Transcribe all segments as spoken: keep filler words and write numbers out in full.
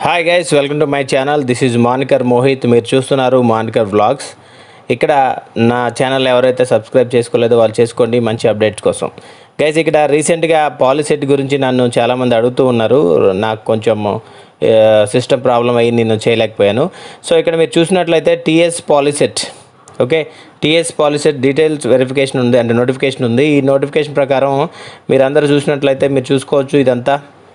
Hi guys, welcome to my channel. This is Manikar Mohit. మీరు చూస్తున్నారు Manikar vlogs. ఇక్కడ నా ఛానల్ ఎవరైతే సబ్స్క్రైబ్ చేసుకోలేదో వాళ్ళు చేసుకోండి మంచి అప్డేట్స్ కోసం. గైస్, ఇక్కడ రీసెంట్గా పాలిసెట్ గురించి నన్ను చాలామంది అడుగుతూ ఉన్నారు. నాకు కొంచెం సిస్టమ్ ప్రాబ్లం అయ్యి నేను చేయలేకపోయాను. సో ఇక్కడ మీరు చూసినట్లయితే TS Polycet, okay, TS Polycet details verification ఉంది, అంటే నోటిఫికేషన్ ఉంది. ఈ నోటిఫికేషన్ ప్రకారం మీరు అందరూ చూసినట్లయితే మీరు చూసుకోవచ్చు ఇదంతా,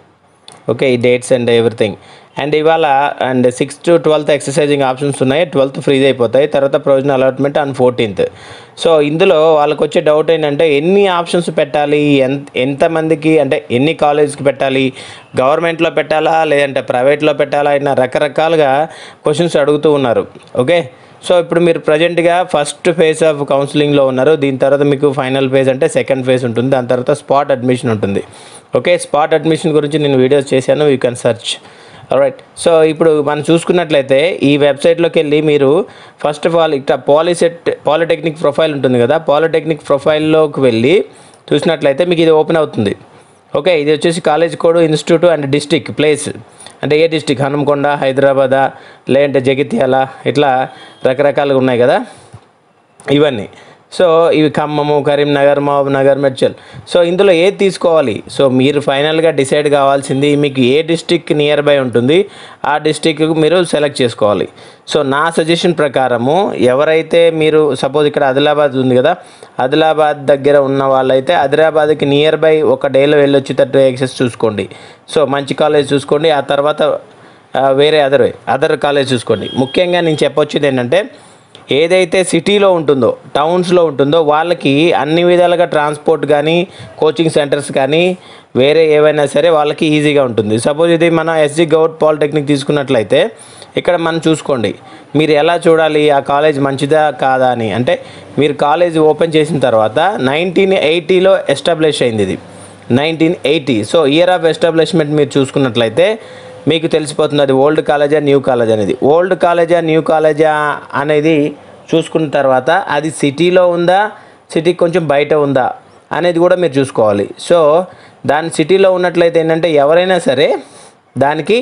ఓకే, ఈ డేట్స్ అండ్ ఎవ్రీథింగ్. అండ్ ఇవాళ and sixth to twelfth exercising options ఉన్నాయి. ట్వెల్త్ ఫ్రీజ్ అయిపోతాయి. తర్వాత provisional allotment on fourteenth. So ఇందులో వాళ్ళకి వచ్చే డౌట్ ఏంటంటే ఎన్ని ఆప్షన్స్ పెట్టాలి, ఎంత ఎంతమందికి, అంటే ఎన్ని కాలేజ్కి పెట్టాలి, గవర్నమెంట్లో పెట్టాలా లేదంటే ప్రైవేట్లో పెట్టాలా, అయినా రకరకాలుగా క్వశ్చన్స్ అడుగుతూ ఉన్నారు. ఓకే, సో ఇప్పుడు మీరు ప్రజెంట్గా ఫస్ట్ ఫేజ్ ఆఫ్ కౌన్సిలింగ్లో ఉన్నారు. దీని తర్వాత మీకు ఫైనల్ ఫేజ్ అంటే సెకండ్ ఫేజ్ ఉంటుంది. దాని తర్వాత స్పాట్ అడ్మిషన్ ఉంటుంది. ఓకే, స్పాట్ అడ్మిషన్ గురించి నేను వీడియోస్ చేశాను, you can search. Right, so ఇప్పుడు మనం చూసుకున్నట్లయితే ఈ వెబ్సైట్లోకి వెళ్ళి మీరు ఫస్ట్ ఆఫ్ ఆల్ ఇక్కడ పాలిసెట్ పాలిటెక్నిక్ ప్రొఫైల్ ఉంటుంది కదా, పాలిటెక్నిక్ ప్రొఫైల్లోకి వెళ్ళి చూసినట్లయితే మీకు ఇది ఓపెన్ అవుతుంది. ఓకే, ఇది వచ్చేసి college code, institute and district place, అంటే ఏ డిస్టిక్, హనుమకొండ, హైదరాబాదా, లేదంటే జగిత్యాల, ఇట్లా రకరకాలుగా ఉన్నాయి కదా ఇవన్నీ. సో ఇవి ఖమ్మము, కరీంనగర్, మహబూబ్ నగర్, మెడ్చల్. సో ఇందులో ఏది తీసుకోవాలి, సో మీరు ఫైనల్గా డిసైడ్ కావాల్సింది మీకు ఏ డిస్టిక్ నియర్ బై ఉంటుంది ఆ డిస్టిక్కు మీరు సెలెక్ట్ చేసుకోవాలి. సో నా సజెషన్ ప్రకారము ఎవరైతే మీరు సపోజ్ ఇక్కడ ఆదిలాబాద్ ఉంది కదా, ఆదిలాబాద్ దగ్గర ఉన్న వాళ్ళైతే ఆదిలాబాద్కి నియర్ బై ఒక డేలో వెళ్ళొచ్చేటట్టు యాక్సెస్ చూసుకోండి. సో మంచి కాలేజ్ చూసుకోండి. ఆ తర్వాత వేరే అదర్ అదర్ కాలేజ్ చూసుకోండి. ముఖ్యంగా నేను చెప్పొచ్చేది ఏంటంటే ఏదైతే సిటీలో ఉంటుందో, టౌన్స్లో ఉంటుందో వాళ్ళకి అన్ని విధాలుగా ట్రాన్స్పోర్ట్ కానీ, కోచింగ్ సెంటర్స్ కానీ, వేరే ఏవైనా సరే వాళ్ళకి ఈజీగా ఉంటుంది. సపోజ్ ఇది మన ఎస్జీ గౌట్ పాలిటెక్నిక్ తీసుకున్నట్లయితే ఇక్కడ మనం చూసుకోండి, మీరు ఎలా చూడాలి ఆ కాలేజ్ మంచిదా కాదా అని. అంటే మీరు కాలేజ్ ఓపెన్ చేసిన తర్వాత నైన్టీన్ ఎయిటీలో ఎస్టాబ్లిష్ అయింది ఇది, nineteen eighty. So year of establishment మీరు చూసుకున్నట్లయితే మీకు తెలిసిపోతుంది అది ఓల్డ్ కాలేజా న్యూ కాలేజ్ అనేది. ఓల్డ్ కాలేజా న్యూ కాలేజా అనేది చూసుకున్న తర్వాత అది సిటీలో ఉందా, సిటీకి కొంచెం బయట ఉందా అనేది కూడా మీరు చూసుకోవాలి. సో దాని సిటీలో ఉన్నట్లయితే ఏంటంటే ఎవరైనా సరే దానికి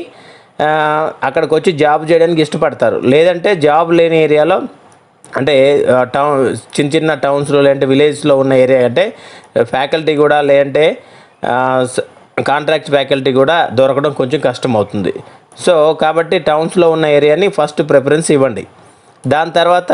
అక్కడికి వచ్చి జాబ్ చేయడానికి ఇష్టపడతారు. లేదంటే జాబ్ లేని ఏరియాలో, అంటే టౌన్ చిన్న చిన్న టౌన్స్లో లేదంటే విలేజ్లో ఉన్న ఏరియా, అంటే ఫ్యాకల్టీ కూడా లేదంటే కాంట్రాక్ట్ ఫ్యాకల్టీ కూడా దొరకడం కొంచెం కష్టం అవుతుంది. సో కాబట్టి టౌన్స్లో ఉన్న ఏరియాని ఫస్ట్ ప్రిఫరెన్స్ ఇవ్వండి. దాని తర్వాత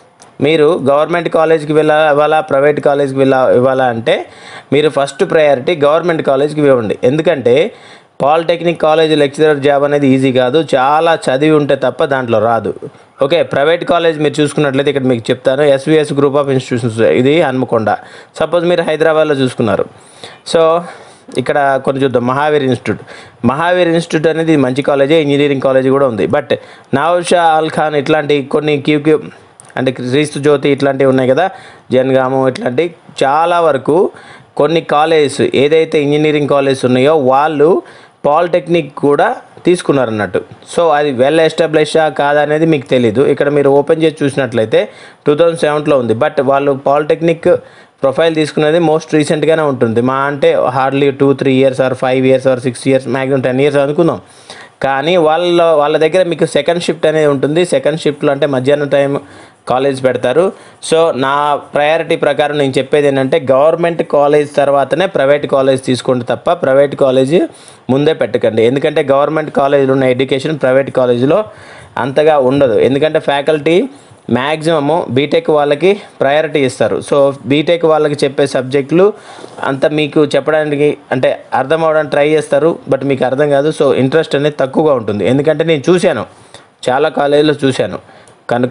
మీరు గవర్నమెంట్ కాలేజ్కి వెళ్ళా ఇవ్వాలా ప్రైవేట్ కాలేజ్కి వెళ్ళా ఇవ్వాలా అంటే మీరు ఫస్ట్ ప్రయారిటీ గవర్నమెంట్ కాలేజ్కి ఇవ్వండి. ఎందుకంటే పాలిటెక్నిక్ కాలేజ్ లెక్చరర్ జాబ్ అనేది ఈజీ కాదు, చాలా చదివి ఉంటే తప్ప దాంట్లో రాదు. ఓకే, ప్రైవేట్ కాలేజ్ మీరు చూసుకున్నట్లయితే ఇక్కడ మీకు చెప్తాను, ఎస్విఎస్ గ్రూప్ ఆఫ్ ఇన్స్టిట్యూషన్స్, ఇది హన్మకొండ. సపోజ్ మీరు హైదరాబాద్లో చూసుకున్నారు. సో ఇక్కడ కొన్ని చూద్దాం, మహావీర్ ఇన్స్టిట్యూట్. మహావీర్ ఇన్స్టిట్యూట్ అనేది మంచి కాలేజే, ఇంజనీరింగ్ కాలేజ్ కూడా ఉంది. బట్ నౌషా అల్ ఖాన్ ఇట్లాంటి కొన్ని క్యూక్యూ అంటే క్రీస్తు జ్యోతి ఇట్లాంటివి ఉన్నాయి కదా, జన్గాము, ఇట్లాంటి చాలా వరకు కొన్ని కాలేజెస్ ఏదైతే ఇంజనీరింగ్ కాలేజెస్ ఉన్నాయో వాళ్ళు పాలిటెక్నిక్ కూడా తీసుకున్నారు అన్నట్టు. సో అది వెల్ ఎస్టాబ్లిషా కాదా అనేది మీకు తెలీదు. ఇక్కడ మీరు ఓపెన్ చేసి చూసినట్లయితే టూ థౌజండ్ సెవెన్లో ఉంది. బట్ వాళ్ళు పాలిటెక్నిక్ ప్రొఫైల్ తీసుకునేది మోస్ట్ రీసెంట్గానే ఉంటుంది. మా అంటే hardly two three years or five years or six years maximum ten years అనుకుందాం. కానీ వాళ్ళ వాళ్ళ దగ్గర మీకు సెకండ్ షిఫ్ట్ అనేది ఉంటుంది. సెకండ్ షిఫ్ట్లో అంటే మధ్యాహ్నం టైం కాలేజ్ పెడతారు. సో నా ప్రయారిటీ ప్రకారం నేను చెప్పేది ఏంటంటే గవర్నమెంట్ కాలేజ్ తర్వాతనే ప్రైవేట్ కాలేజ్ తీసుకోండి తప్ప ప్రైవేట్ కాలేజీ ముందే పెట్టకండి. ఎందుకంటే గవర్నమెంట్ కాలేజీలో ఉన్న ఎడ్యుకేషన్ ప్రైవేట్ కాలేజీలో అంతగా ఉండదు. ఎందుకంటే ఫ్యాకల్టీ మ్యాక్సిమము బీటెక్ వాళ్ళకి ప్రయారిటీ ఇస్తారు. సో బీటెక్ వాళ్ళకి చెప్పే సబ్జెక్టులు అంత మీకు చెప్పడానికి అంటే అర్థం అవ్వడానికి ట్రై చేస్తారు, బట్ మీకు అర్థం కాదు. సో ఇంట్రెస్ట్ అనేది తక్కువగా ఉంటుంది. ఎందుకంటే నేను చూశాను, చాలా కాలేజీలో చూశాను. కనుక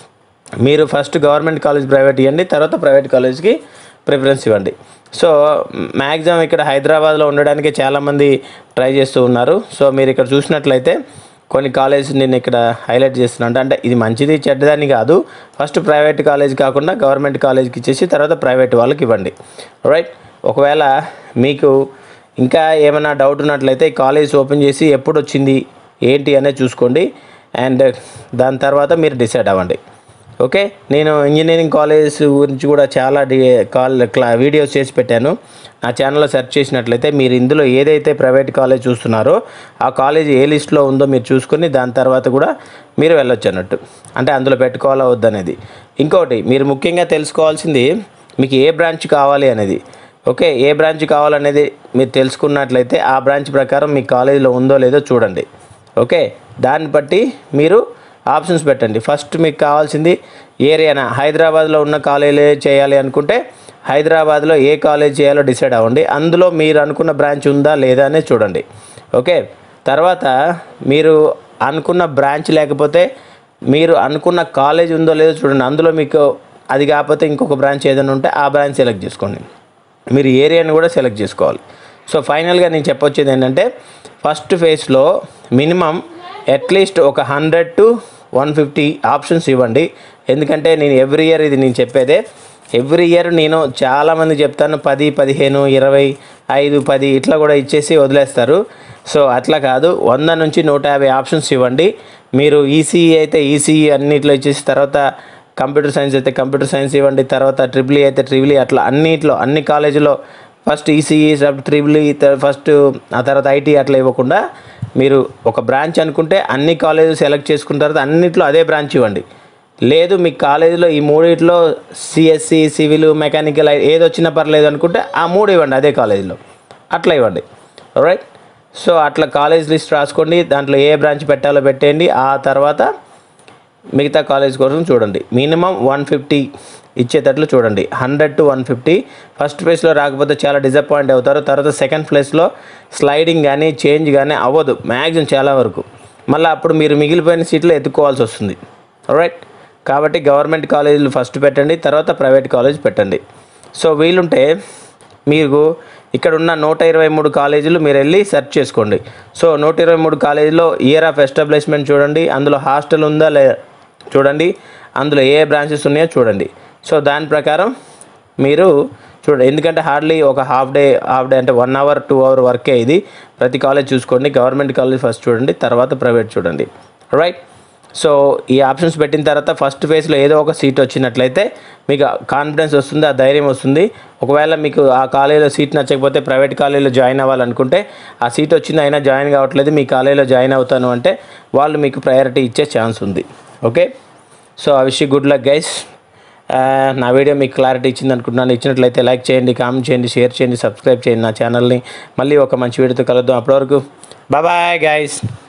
మీరు ఫస్ట్ గవర్నమెంట్ కాలేజ్ ప్రైవేట్ ఇవ్వండి, తర్వాత ప్రైవేట్ కాలేజ్కి ప్రిఫరెన్స్ ఇవ్వండి. సో మ్యాక్సిమం ఇక్కడ హైదరాబాద్లో ఉండడానికి చాలామంది ట్రై చేస్తూ ఉన్నారు. సో మీరు ఇక్కడ చూసినట్లయితే కొన్ని కాలేజ్ నేను ఇక్కడ హైలైట్ చేస్తున్నాను. అంటే ఇది మంచిది చెడ్డదని కాదు, ఫస్ట్ ప్రైవేట్ కాలేజ్ కాకుండా గవర్నమెంట్ కాలేజ్కి ఇచ్చేసి తర్వాత ప్రైవేట్ వాళ్ళకి ఇవ్వండి. రైట్, ఒకవేళ మీకు ఇంకా ఏమైనా డౌట్ ఉన్నట్లయితే కాలేజ్ ఓపెన్ చేసి ఎప్పుడు వచ్చింది ఏంటి అనేది చూసుకోండి. అండ్ దాని తర్వాత మీరు డిసైడ్ అవ్వండి. ఓకే, నేను ఇంజనీరింగ్ కాలేజెస్ గురించి కూడా చాలా డి కాల్ క్లా వీడియోస్ చేసి పెట్టాను. నా ఛానల్లో సెర్చ్ చేసినట్లయితే మీరు ఇందులో ఏదైతే ప్రైవేట్ కాలేజ్ చూస్తున్నారో ఆ కాలేజ్ ఏ లిస్ట్లో ఉందో మీరు చూసుకొని దాని తర్వాత కూడా మీరు వెళ్ళొచ్చు అన్నట్టు. అంటే అందులో పెట్టుకోవాలా వద్దనేది. ఇంకోటి మీరు ముఖ్యంగా తెలుసుకోవాల్సింది మీకు ఏ బ్రాంచ్ కావాలి అనేది. ఓకే, ఏ బ్రాంచ్ కావాలనేది మీరు తెలుసుకున్నట్లయితే ఆ బ్రాంచ్ ప్రకారం మీ కాలేజీలో ఉందో లేదో చూడండి. ఓకే, దాన్ని బట్టి మీరు ఆప్షన్స్ పెట్టండి. ఫస్ట్ మీకు కావాల్సింది ఏరియానా, హైదరాబాద్లో ఉన్న కాలేజీ చేయాలి అనుకుంటే హైదరాబాద్లో ఏ కాలేజ్ చేయాలో డిసైడ్ అవ్వండి. అందులో మీరు అనుకున్న బ్రాంచ్ ఉందా లేదా అనేది చూడండి. ఓకే, తర్వాత మీరు అనుకున్న బ్రాంచ్ లేకపోతే మీరు అనుకున్న కాలేజ్ ఉందో లేదో చూడండి. అందులో మీకు అది కాకపోతే ఇంకొక బ్రాంచ్ ఏదైనా ఉంటే ఆ బ్రాంచ్ సెలెక్ట్ చేసుకోండి. మీరు ఏరియాని కూడా సెలెక్ట్ చేసుకోవాలి. సో ఫైనల్గా నేను చెప్పొచ్చేది ఏంటంటే ఫస్ట్ ఫేజ్లో మినిమం అట్లీస్ట్ ఒక hundred to one fifty options ఇవ్వండి. ఎందుకంటే నేను ఎవ్రీ ఇయర్ ఇది నేను చెప్పేదే. ఎవ్రీ ఇయర్ నేను చాలామంది చెప్తాను పది పదిహేను ఇరవై ఐదు పది ఇట్లా కూడా ఇచ్చేసి వదిలేస్తారు. సో అట్లా కాదు, వంద నుంచి నూట యాభై ఆప్షన్స్ ఇవ్వండి. మీరు ఈసీఈ అయితే ఈసీఈ అన్నిట్లో ఇచ్చేసి తర్వాత కంప్యూటర్ సైన్స్ అయితే కంప్యూటర్ సైన్స్ ఇవ్వండి. తర్వాత ట్రిపుల్ ఈ అయితే ట్రిపుల్ ఈ అట్లా అన్నిట్లో అన్ని కాలేజీలో first ECE triple E first ఆ తర్వాత ఐటీ అట్లా ఇవ్వకుండా మీరు ఒక బ్రాంచ్ అనుకుంటే అన్ని కాలేజెస్ సెలెక్ట్ చేసుకున్న తర్వాత అన్నిట్లో అదే బ్రాంచ్ ఇవ్వండి. లేదు మీ కాలేజీలో ఈ మూడిట్లో సిఎస్సి సివిల్ మెకానికల్ ఏది వచ్చినా పర్లేదు అనుకుంటే ఆ మూడు ఇవ్వండి అదే కాలేజీలో, అట్లా ఇవ్వండి. రైట్, సో అట్లా కాలేజ్ లిస్ట్ రాసుకోండి. దాంట్లో ఏ బ్రాంచ్ పెట్టాలో పెట్టేయండి. ఆ తర్వాత మిగతా కాలేజ్ కోసం చూడండి. మినిమం వన్ ఫిఫ్టీ ఇచ్చేటట్లు చూడండి. Hundred to one fifty first ప్లేస్లో రాకపోతే చాలా డిసప్పాయింట్ అవుతారు. తర్వాత సెకండ్ ప్లేస్లో స్లైడింగ్ కానీ చేంజ్ కానీ అవ్వదు మ్యాక్సిమం చాలా వరకు. మళ్ళీ అప్పుడు మీరు మిగిలిపోయిన సీట్లు ఎత్తుకోవాల్సి వస్తుంది. రైట్, కాబట్టి గవర్నమెంట్ కాలేజీలు ఫస్ట్ పెట్టండి, తర్వాత ప్రైవేట్ కాలేజ్ పెట్టండి. సో వీలుంటే మీకు ఇక్కడ ఉన్న నూట ఇరవై మూడు కాలేజీలు మీరు వెళ్ళి సెర్చ్ చేసుకోండి. సో నూట ఇరవై మూడు కాలేజీలో ఇయర్ ఆఫ్ ఎస్టాబ్లిష్మెంట్ చూడండి, అందులో హాస్టల్ ఉందా లే చూడండి, అందులో ఏ బ్రాంచెస్ ఉన్నాయో చూడండి. సో దాని ప్రకారం మీరు చూడండి. ఎందుకంటే హార్డ్లీ ఒక హాఫ్ డే హాఫ్ డే అంటే వన్ అవర్ టూ అవర్ వర్కే ఇది. ప్రతి కాలేజ్ చూసుకోండి. గవర్నమెంట్ కాలేజ్ ఫస్ట్ చూడండి, తర్వాత ప్రైవేట్ చూడండి. రైట్, సో ఈ ఆప్షన్స్ పెట్టిన తర్వాత ఫస్ట్ ఫేజ్లో ఏదో ఒక సీట్ వచ్చినట్లయితే మీకు కాన్ఫిడెన్స్ వస్తుంది, ఆ ధైర్యం వస్తుంది. ఒకవేళ మీకు ఆ కాలేజీలో సీట్ నచ్చకపోతే ప్రైవేట్ కాలేజీలో జాయిన్ అవ్వాలనుకుంటే ఆ సీట్ వచ్చింది అయినా జాయిన్ కావట్లేదు, మీ కాలేజీలో జాయిన్ అవుతాను అంటే వాళ్ళు మీకు ప్రయారిటీ ఇచ్చే ఛాన్స్ ఉంది. Okay, so I wish you good luck guys. నా వీడియో మీకు క్లారిటీ ఇచ్చింది అనుకుంటున్నాను. ఇచ్చినట్లయితే లైక్ చేయండి, కామెంట్ చేయండి, షేర్ చేయండి, సబ్స్క్రైబ్ చేయండి నా ఛానల్ని. మళ్ళీ ఒక మంచి వీడియోతో కలుద్దాం. అప్పటివరకు బాయ్ బాయ్ గైస్.